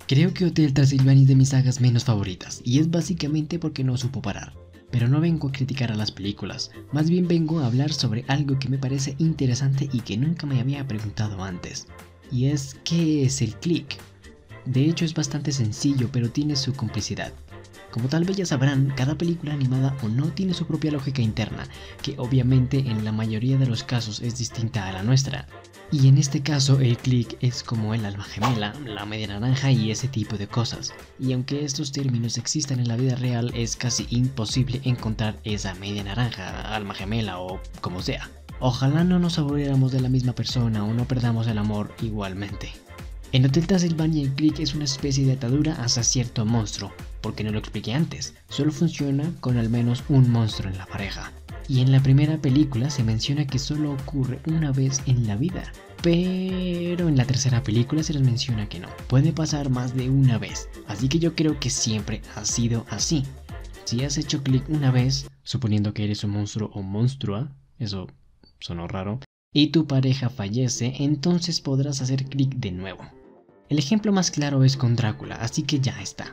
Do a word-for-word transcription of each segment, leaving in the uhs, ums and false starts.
Creo que Hotel Transilvania es de mis sagas menos favoritas, y es básicamente porque no supo parar. Pero no vengo a criticar a las películas, más bien vengo a hablar sobre algo que me parece interesante y que nunca me había preguntado antes. Y es, ¿qué es el click? De hecho es bastante sencillo, pero tiene su complicidad. Como tal vez ya sabrán, cada película animada o no tiene su propia lógica interna, que obviamente en la mayoría de los casos es distinta a la nuestra. Y en este caso el click es como el alma gemela, la media naranja y ese tipo de cosas. Y aunque estos términos existan en la vida real, es casi imposible encontrar esa media naranja, alma gemela o como sea. Ojalá no nos aburriéramos de la misma persona o no perdamos el amor igualmente. En Hotel Transilvania el click es una especie de atadura hacia cierto monstruo, porque no lo expliqué antes, solo funciona con al menos un monstruo en la pareja. Y en la primera película se menciona que solo ocurre una vez en la vida, pero en la tercera película se les menciona que no, puede pasar más de una vez, así que yo creo que siempre ha sido así. Si has hecho click una vez, suponiendo que eres un monstruo o monstrua, eso sonó raro, y tu pareja fallece, entonces podrás hacer click de nuevo. El ejemplo más claro es con Drácula, así que ya está.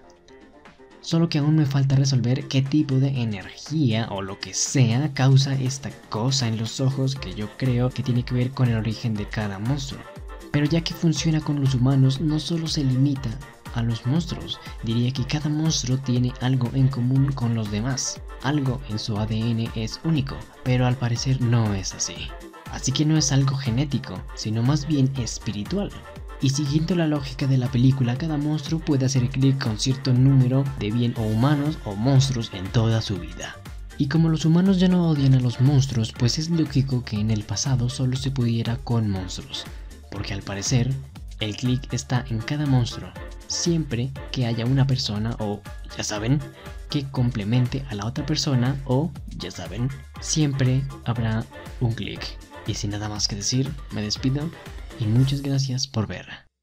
Solo que aún me falta resolver qué tipo de energía o lo que sea causa esta cosa en los ojos que yo creo que tiene que ver con el origen de cada monstruo. Pero ya que funciona con los humanos, no solo se limita a los monstruos, diría que cada monstruo tiene algo en común con los demás. Algo en su A D N es único, pero al parecer no es así. Así que no es algo genético, sino más bien espiritual. Y siguiendo la lógica de la película, cada monstruo puede hacer clic con cierto número de bien o humanos o monstruos en toda su vida. Y como los humanos ya no odian a los monstruos, pues es lógico que en el pasado solo se pudiera con monstruos. Porque al parecer, el clic está en cada monstruo, siempre que haya una persona o, ya saben, que complemente a la otra persona o, ya saben, siempre habrá un clic. Y sin nada más que decir, me despido y muchas gracias por ver.